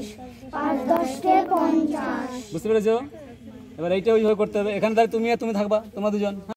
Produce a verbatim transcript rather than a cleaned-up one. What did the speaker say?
পাঁচ দশকে পঞ্চাশ। বুঝতে পেরেছো? এবার এইটা ওইভাবে করতে হবে। এখানে দাঁড়িয়ে তুমি আর তুমি থাকবা, তোমরা দুজন।